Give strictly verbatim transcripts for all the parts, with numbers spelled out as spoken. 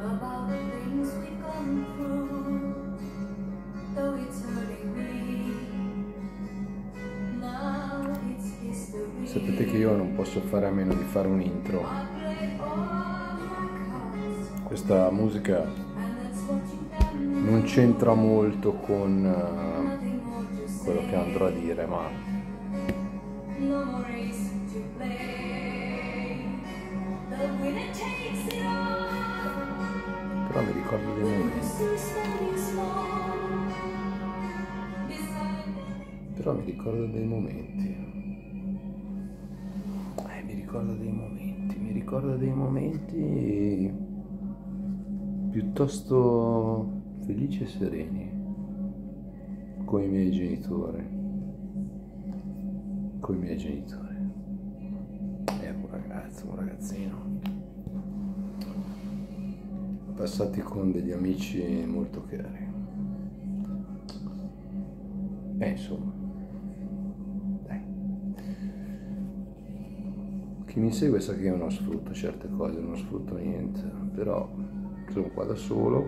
about the things we've gone through, though it's hurting me. Now it's history. Sapete che io non posso fare a meno di fare un intro. Questa musica non c'entra molto con uh, quello che andrò a dire, ma però mi ricordo dei momenti. Però mi ricordo dei momenti. Eh, mi ricordo dei momenti, mi ricordo dei momenti piuttosto felici e sereni con i miei genitori. Con i miei genitori. Ero un ragazzo, un ragazzino. Passati con degli amici molto cari. E insomma, dai. Chi mi segue sa che io non sfrutto certe cose, non sfrutto niente, però sono qua da solo.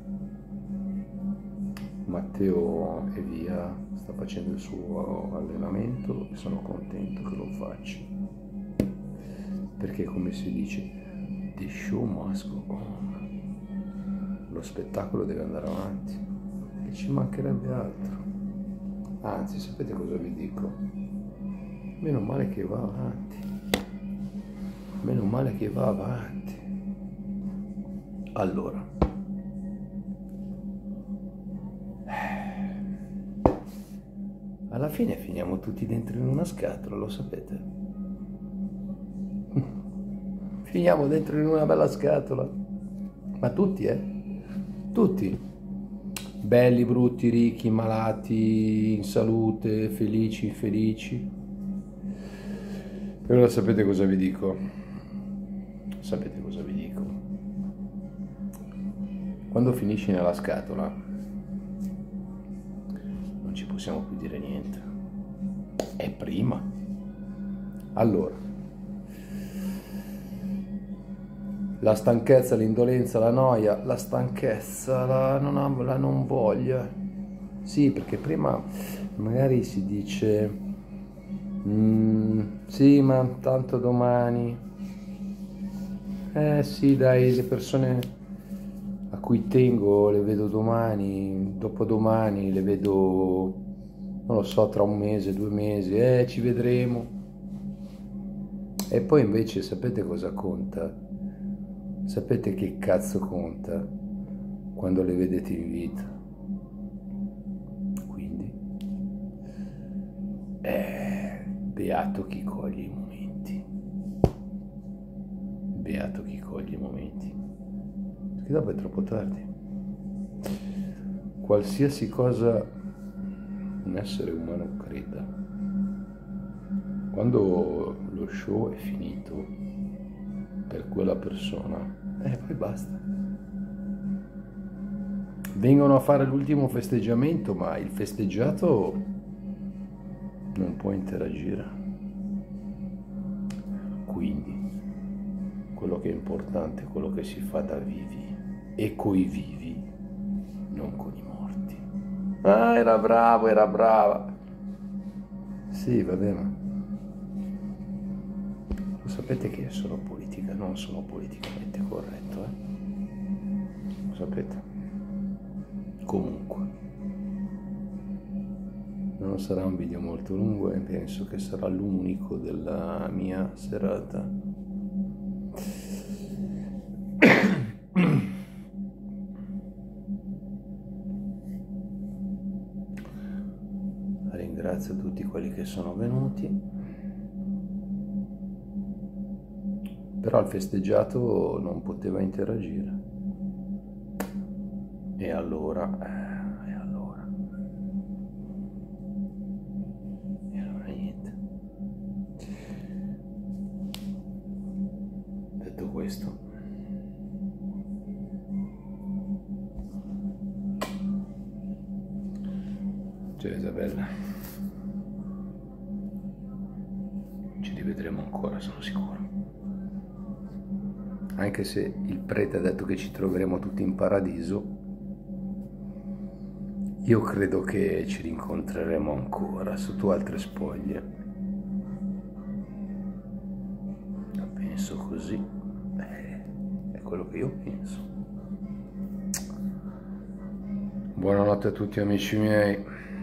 Matteo è via, sta facendo il suo allenamento e sono contento che lo faccia, perché come si dice, the show must go on. Lo spettacolo deve andare avanti e ci mancherebbe altro. Anzi, sapete cosa vi dico? Meno male che va avanti. Meno male che va avanti. Allora, alla fine finiamo tutti dentro in una scatola, lo sapete? Finiamo dentro in una bella scatola. Ma tutti, eh? Tutti. Belli, brutti, ricchi, malati, in salute, felici, infelici. E ora sapete cosa vi dico? Sapete cosa vi dico? Quando finisci nella scatola non ci possiamo più dire niente. È prima. Allora, la stanchezza, l'indolenza, la noia, la stanchezza, la non, am- la non voglia. Sì, perché prima magari si dice mm, sì, ma tanto domani. Eh sì, dai, le persone a cui tengo le vedo domani, dopodomani le vedo, non lo so, tra un mese, due mesi, eh, ci vedremo. E poi invece sapete cosa conta? Sapete che cazzo conta quando le vedete in vita? Quindi, eh, beato chi coglie i momenti. Beato chi coglie i momenti. Perché dopo è troppo tardi. Qualsiasi cosa un essere umano creda, quando lo show è finito per quella persona, e eh, poi basta. Vengono a fare l'ultimo festeggiamento, ma il festeggiato non può interagire. Quindi, quello che è importante è quello che si fa da vivi, e coi vivi, non con i morti. Ah, era bravo, era brava. Sì, vabbè, ma lo sapete che sono politica, non sono politicamente corretto, eh? Lo sapete? Comunque, non sarà un video molto lungo e penso che sarà l'unico della mia serata. Ringrazio tutti quelli che sono venuti. Però il festeggiato non poteva interagire. E allora, e allora, e allora niente. Detto questo, ciao Isabella, ci rivedremo ancora, sono sicuro. anche se il prete ha detto che ci troveremo tutti in paradiso, io credo che ci rincontreremo ancora sotto altre spoglie. Penso così, eh, è quello che io penso. Buonanotte a tutti amici miei.